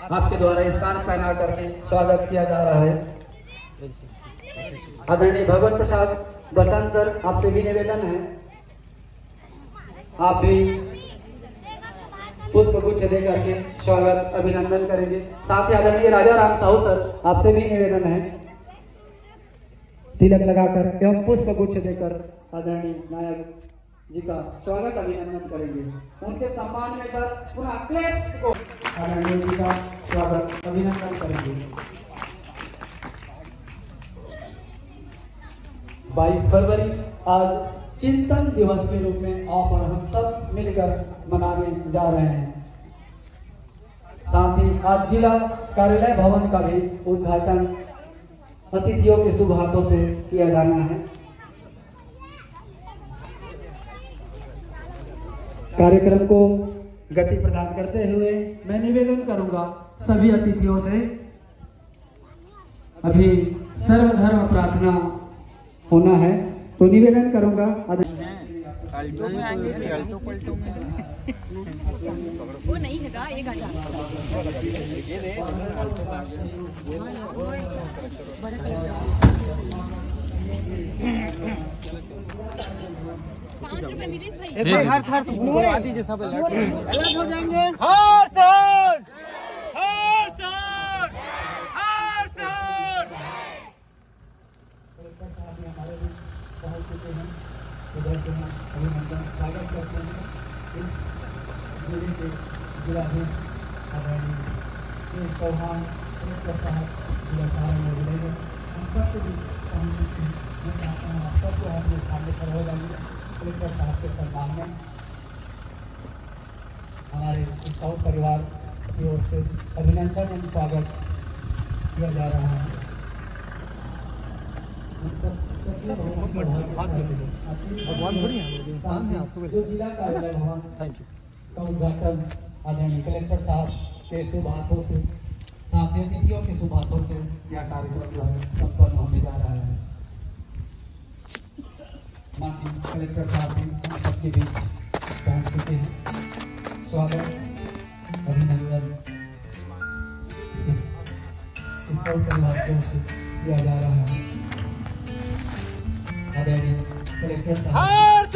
आपके द्वारा स्थान पहना करके स्वागत किया जा रहा है। आदरणीय भगवत प्रसाद बसंत सर, आपसे भी निवेदन है, आप भी पुष्प गुच्छ देकर के स्वागत अभिनंदन करेंगे। साथ ही आदरणीय राजा राम साहू सर, आपसे भी निवेदन है, तिलक लगाकर एवं पुष्प गुच्छ देकर आदरणीय नायक जी का स्वागत अभिनंदन करेंगे। उनके सम्मान में सर पुनः क्लैप्स को आदरणीय जी का स्वागत अभिनंदन करेंगे। 22 फरवरी आज चिंतन दिवस के रूप में आप और हम सब मिलकर मनाने जा रहे हैं। साथ ही आज जिला कार्यालय भवन का भी उद्घाटन अतिथियों के शुभ हाथों से किया जाना है। कार्यक्रम को गति प्रदान करते हुए मैं निवेदन करूंगा सभी अतिथियों से, अभी सर्वधर्म प्रार्थना होना है, तो निवेदन करूंगा वो नहीं है का, एक घंटा 5 रुपए मिले भाई। हर्ष हर्ष बुआ दीजिए, सब अलर्ट हो जाएंगे। हर्ष हर्ष हर्ष हर्ष पहुंच चुके हैं, उधर से हम अभिनंदन स्वागत करते हैं। इस जिले के जिलाधीश आदरणीय चौहान कलेक्टर साहब जिला सारा में मिलेंगे। हम सबको भी मैं चाहता हूँ आप सबको अपने सामने पर हो जाएंगे कलेक्टर साहब के सम्मान में। हमारे साउथ परिवार की ओर से अभिनंदन एवं स्वागत किया जा रहा है। भगवान थोड़ी इंसान है, आपको जो जिला कार्यालय भवन का उद्घाटन आदरणीय कलेक्टर साहब के शुभ हाथों से, साथ ही अतिथियों के शुभ हाथों से यह कार्यक्रम जो है संपन्न होने जा रहा है। माननीय कलेक्टर साहब भी हम सबके बीच पहुंच चुके हैं। स्वागत अभिनंदन इस परिवार की ओर से किया जा रहा है। कलेक्टर साहब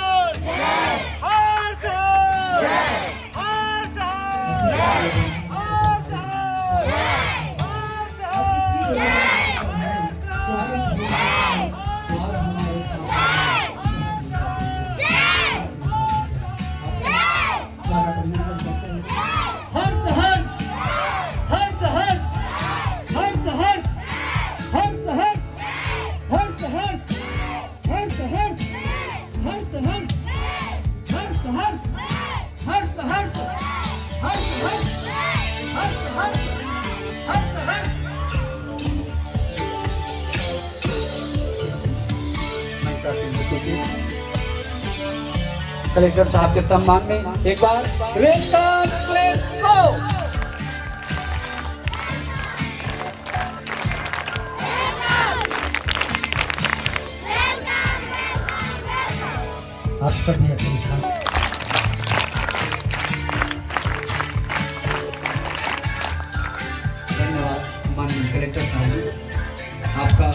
कलेक्टर साहब के सम्मान में एक बार वेलकम प्लेस को आप सभी धन्यवाद माननीय कलेक्टर साहब, आपका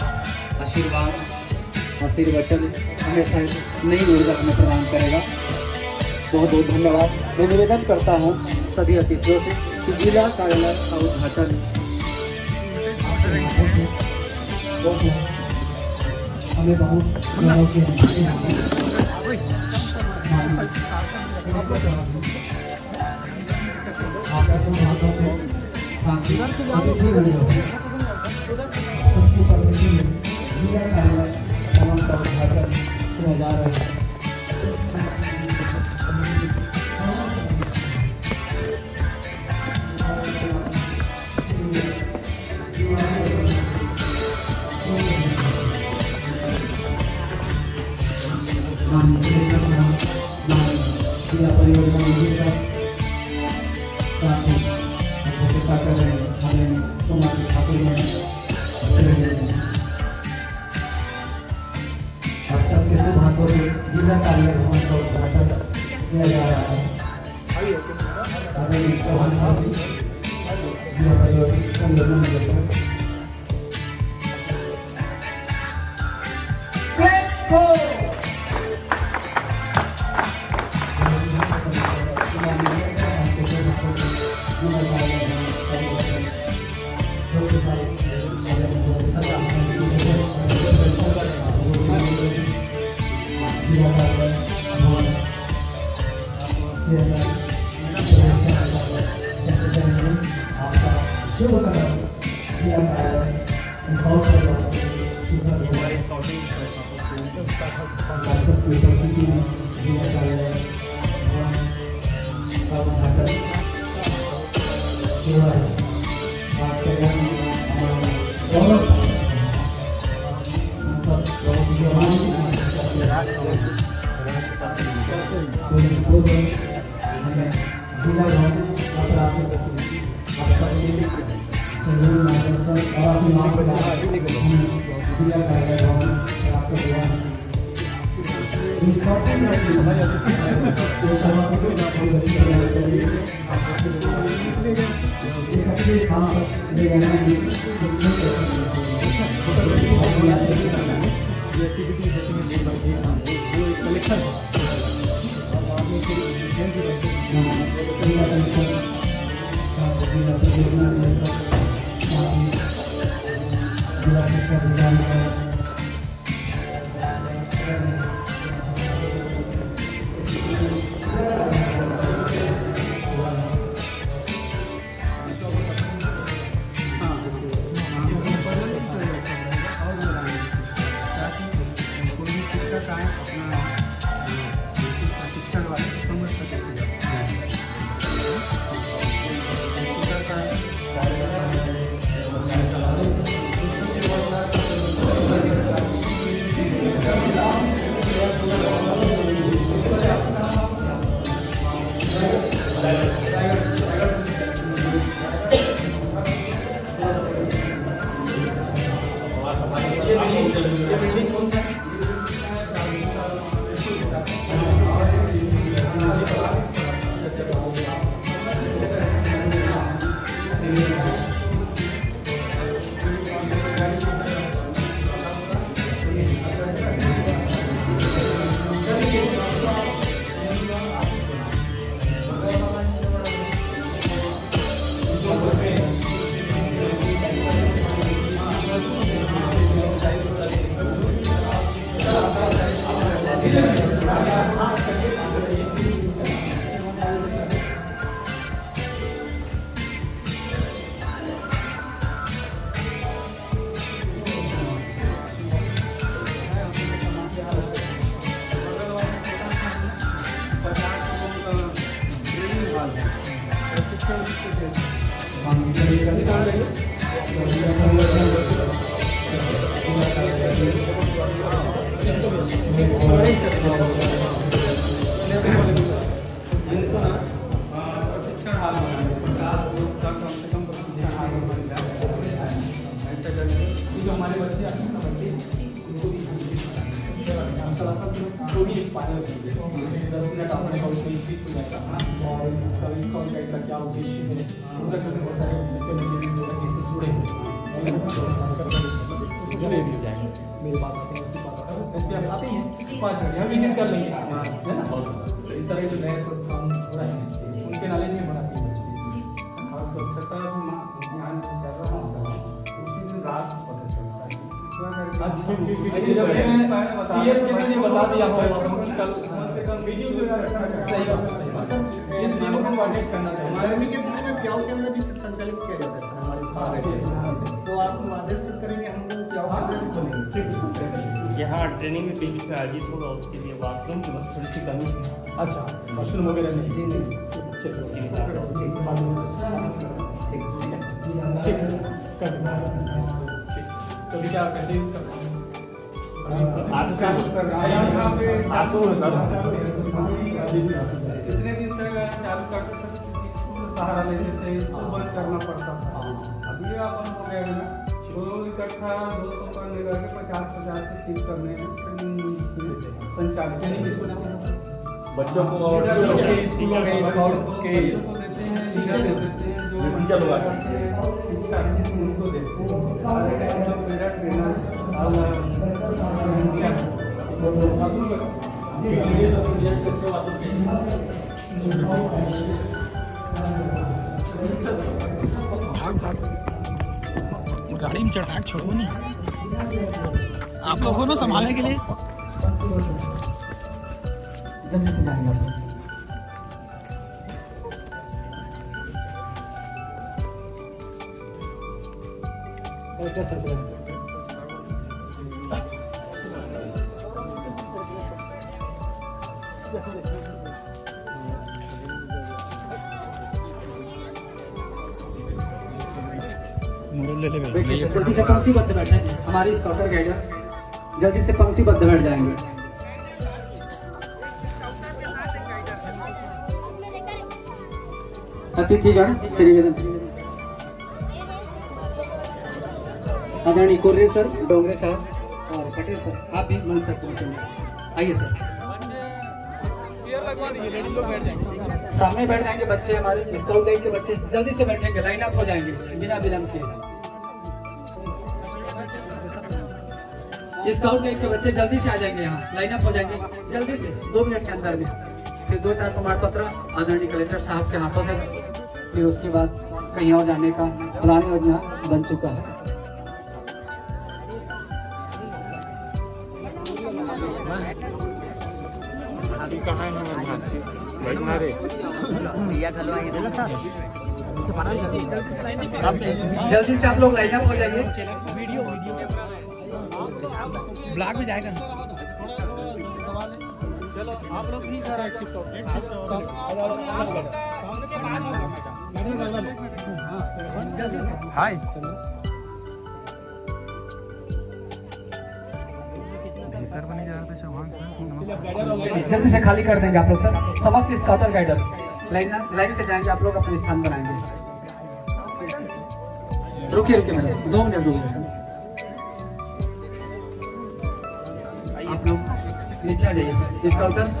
आशीर्वचन हमेशा नई ऊर्जा हमें प्रदान करेगा। बहुत बहुत धन्यवाद। मैं निवेदन करता हूँ सभी अतिथियों से कि जिला कार्यालय का उद्घाटन हमें बहुत उद्घाटन किया जा रहा है। यहाँ ट्रेनिंग में बीच में आयोजित होगा, उसके लिए वाशरूम की बस थोड़ी सी कमी है। अच्छा, मशरूम वगैरह नहीं? चलो तो क्या कैसे यूज करना है? इतने दिन तक चालू करते थे, सहारा लेते थे, इसको बंद करना पड़ता था। अभी आप बंद हो गया है ना, तो इकट्ठा 200 का लेकर के 50-50 की सीट करने में संचालित बच्चों को और स्कूलों में स्काउट के बच्चों को देते हैं, लीडर देते हैं जो टीचर लोग आते शिक्षा उनको देते हैं। आगे टाइम जो मेरा ट्रेनर गाड़ी में चढ़ा छोड़ो नहीं, आप लोगों को संभालने के लिए जल्दी से जाएंगे आप। कलेक्टर सर को बैठिए, जल्दी से पंक्तिबद्ध बैठे। हमारी स्कॉटर गाइडर जल्दी से पंक्तिबद्ध बैठ जाएंगे। अतिथिगण से निवेदन, आदरणीय कोर्रे सर, डोंगरे साहब और पटेल सर, आप भी मंच तक पहुंचेंगे। आइए सर, सामने बैठ जाएंगे बच्चे, हमारे स्काउट गाइड के बच्चे जल्दी से बैठेंगे, लाइन अप हो जाएंगे बिना विलंब के। स्काउट गाइड के बच्चे जल्दी से आ जाएंगे, यहाँ लाइन अप हो जाएंगे जल्दी से 2 मिनट के अंदर में। फिर 2-4 प्रमाण पत्र आदरणीय कलेक्टर साहब के हाथों से, फिर उसके बाद कहीं और जाने का प्लान योजना बन चुका है। जल्दी से आप लोग लाइन अप हो जाइए। वीडियो ब्लॉग में जाएगा। चलो आप लोग भी इधर हाय, जल्दी से खाली कर देंगे आप लोग सर। समस्त स्कॉटर गाइडर लाइन से जाएंगे, आप लोग अपने स्थान बनाएंगे। रुकिए मैडम, 2 मिनट रुकिए। आप लोग नीचे आ जाइए। स्कॉटर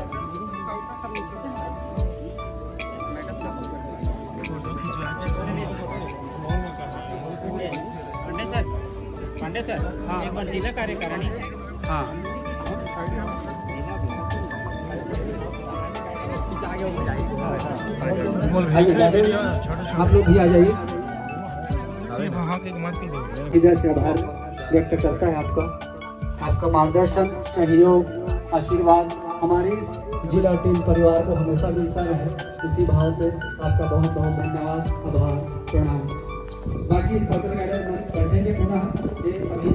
पांडे सर, एक बार जिला कार्यकारिणी। हाँ, आप लोग भी आ जाइए। इधर से आभार व्यक्त करता है आपका मार्गदर्शन, सहयोग, आशीर्वाद हमारी जिला टीम परिवार को हमेशा मिलता रहे। इसी भाव से आपका बहुत बहुत धन्यवाद, आभार, प्रणाम। बाकी स्कॉटर गाइडर बैठेंगे पुनः एक अभी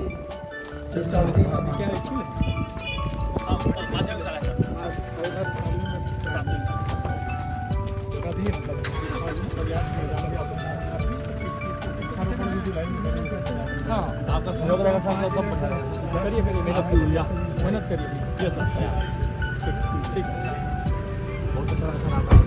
आपका सहयोग रहेगा सर, सब करिए, मेहनत करिए। ठीक, बहुत अच्छा